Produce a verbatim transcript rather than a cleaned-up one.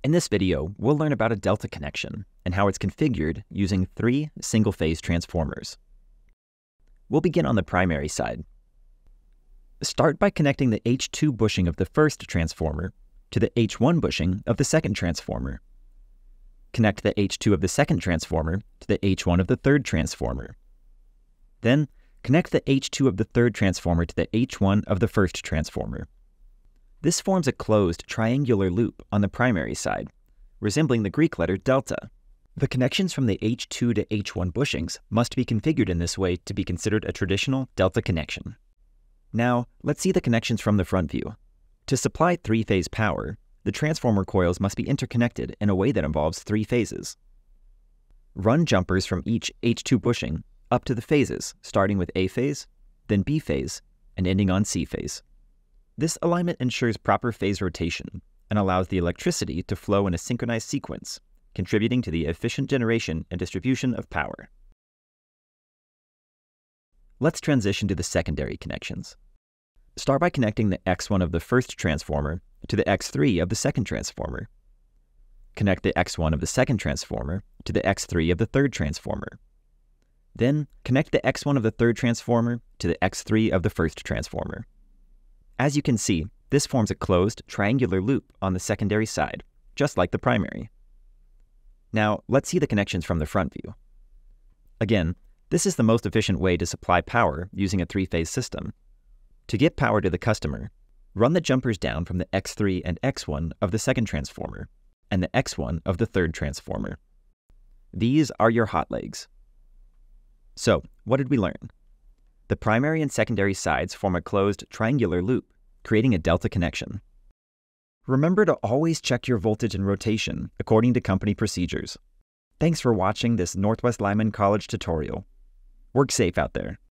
In this video, we'll learn about a delta connection and how it's configured using three single-phase transformers. We'll begin on the primary side. Start by connecting the H two bushing of the first transformer to the H one bushing of the second transformer. Connect the H two of the second transformer to the H one of the third transformer. Then, connect the H two of the third transformer to the H one of the first transformer. This forms a closed triangular loop on the primary side, resembling the Greek letter delta. The connections from the H two to H one bushings must be configured in this way to be considered a traditional delta connection. Now, let's see the connections from the front view. To supply three-phase power, the transformer coils must be interconnected in a way that involves three phases. Run jumpers from each H two bushing up to the phases, starting with A phase, then B phase, and ending on C phase. This alignment ensures proper phase rotation and allows the electricity to flow in a synchronized sequence, contributing to the efficient generation and distribution of power. Let's transition to the secondary connections. Start by connecting the X one of the first transformer to the X three of the second transformer. Connect the X one of the second transformer to the X three of the third transformer. Then, connect the X one of the third transformer to the X three of the first transformer. As you can see, this forms a closed triangular loop on the secondary side, just like the primary. Now, let's see the connections from the front view. Again, this is the most efficient way to supply power using a three-phase system. To get power to the customer, run the jumpers down from the X three and X one of the second transformer and the X one of the third transformer. These are your hot legs. So, what did we learn? The primary and secondary sides form a closed triangular loop, creating a delta connection. Remember to always check your voltage and rotation according to company procedures. Thanks for watching this Northwest Lineman College tutorial. Work safe out there.